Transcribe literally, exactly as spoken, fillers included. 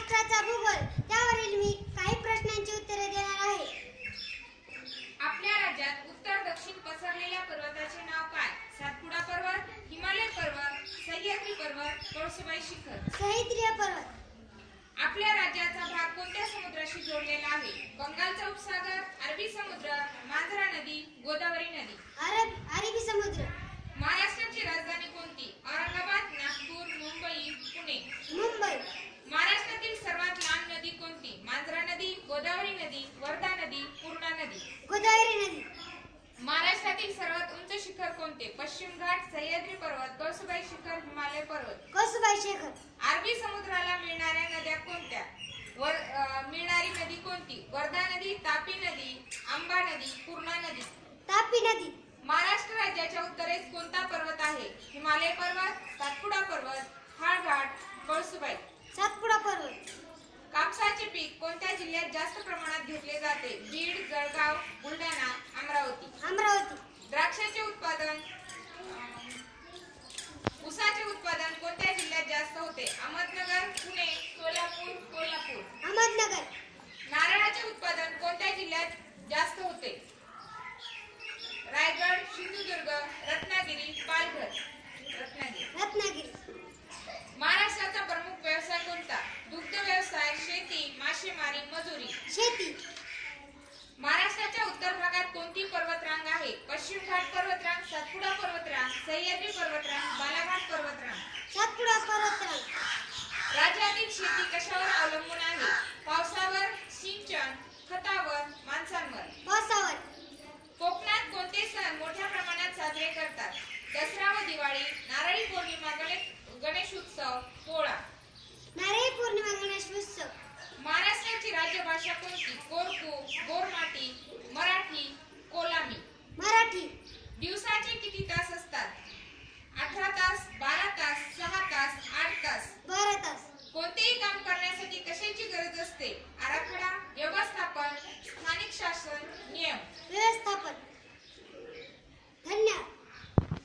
महाराष्ट्राचा भूगोल त्यावरील मी काही प्रश्नांची उत्तरे देणार आहे. आपल्या राज्यात उत्तर दक्षिण पसरलेल्या पर्वताचे नाव काय? सातपुडा पर्वत, हिमालय पर्वत, सह्याद्री पर्वत, कळसुबाई शिखर. सह्याद्री पर्वत. आपल्या राज्याचा भाग कोणत्या समुद्राशी जोडलेला आहे? बंगालचा उपसागर, अरबी समुद्र, मांजरा नदी, गोदावरी नदी. अरब अरबी समुद्र. महाराष्ट्राची राजधानी कोणती? औरंगाबाद, नागपूर, मुंबई, पुणे. मुंबई. महाराष्ट्रातील सर्वात लांब नदी कोणती? मांजरा नदी, गोदावरी नदी, वर्धा नदी, पूर्णा नदी. गोदावरी नदी. महाराष्ट्रातील सर्वात उंच शिखर कोणते? पश्चिम घाट, सह्याद्री पर्वत, कळसुबाई शिखर, हिमालय पर्वत. कळसुबाई शिखर. अरबी समुद्राला मिळणाऱ्या नद्या कोणत्या? वर मिळणारी नदी कोणती? वर्धा नदी, तापी नदी, आंबा नदी, पूर्णा नदी. तापी नदी. महाराष्ट्र राज्याच्या उत्तरेस कोणता पर्वत आहे? हिमालय पर्वत, सातपुडा पर्वत, हाळघाट, कळसुबाई. सातपुडा पर्वत. कापसाचे पीक कोणत्या जिल्ह्यात जास्त प्रमाणात घेतले जाते? बीड, जळगाव, बुलढाणा, अमरावती. अमरावती. द्राक्षाचे उत्पादन ऊसाचे उत्पादन कोणत्या जिल्ह्यात जास्त होते? अहमदनगर, पुणे, सोलापूर, कोल्हापूर. अहमदनगर. नारळाचे उत्पादन कोणत्या जिल्ह्यात जास्त होते? रायगड, सिंधुदुर्ग, रत्नागिरी, पालघर. रत्नागिरी. रत्नागिरी. महाराष्ट्राचा प्रमुख व्यवसाय कोणता? दुग्ध व्यवसाय, शेती, मासेमारी, मजुरी. शेती. महाराष्ट्राच्या उत्तर भागात कोणती पर्वतरांग आहे? पश्चिम घाट पर्वतरांग, सातपुडा पर्वतरांग, सह्याद्री पर्वतरांग, बालाघाट पर्वतरांग. सातपुडा पर्वतरांग. राज्यातील शेती कशावर अवलंबून